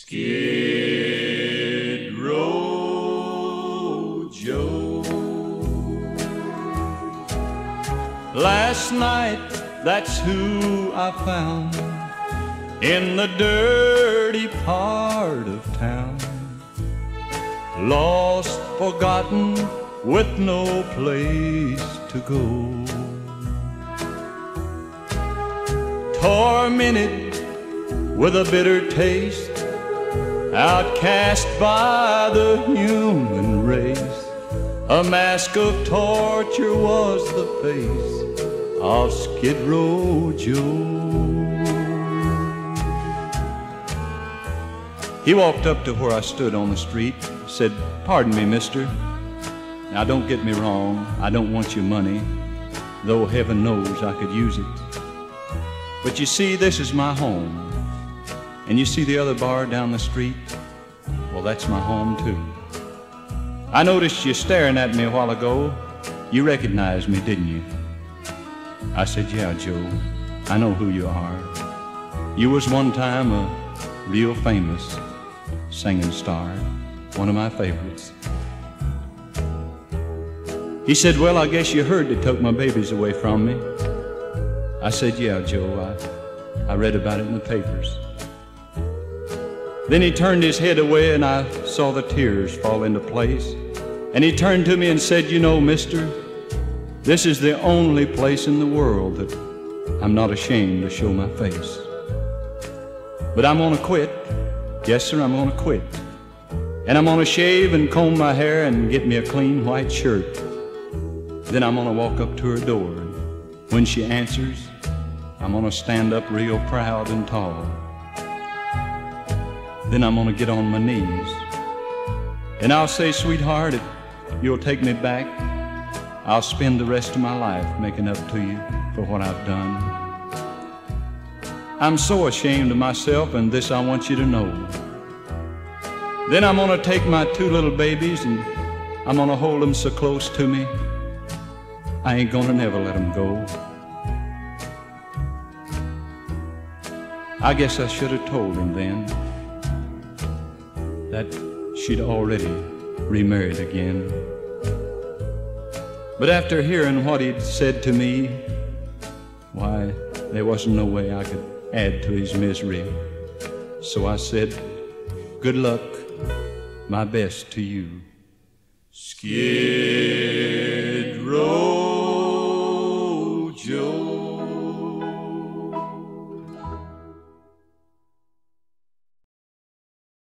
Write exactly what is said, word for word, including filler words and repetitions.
Skid Row Joe. Last night, that's who I found in the dirty part of town, lost, forgotten, with no place to go, tormented with a bitter taste, outcast by the human race. A mask of torture was the face of Skid Row Joe. He walked up to where I stood on the street, said, "Pardon me, mister. Now don't get me wrong, I don't want your money, though heaven knows I could use it. But you see, this is my home. And you see the other bar down the street? Well, that's my home too. I noticed you staring at me a while ago. You recognized me, didn't you?" I said, "Yeah, Joe, I know who you are. You was one time a real famous singing star, one of my favorites." He said, "Well, I guess you heard they took my babies away from me." I said, "Yeah, Joe, I, I read about it in the papers." Then he turned his head away and I saw the tears fall into place. And he turned to me and said, "You know, mister, this is the only place in the world that I'm not ashamed to show my face. But I'm gonna quit. Yes, sir, I'm gonna quit. And I'm gonna shave and comb my hair and get me a clean white shirt. Then I'm gonna walk up to her door. And when she answers, I'm gonna stand up real proud and tall. Then I'm gonna get on my knees. And I'll say, sweetheart, if you'll take me back, I'll spend the rest of my life making up to you for what I've done. I'm so ashamed of myself, and this I want you to know. Then I'm gonna take my two little babies and I'm gonna hold them so close to me, I ain't gonna never let them go." I guess I should have told him then that she'd already remarried again. But after hearing what he'd said to me, why, there wasn't no way I could add to his misery. So I said, "Good luck, my best to you, Skid Row Joe."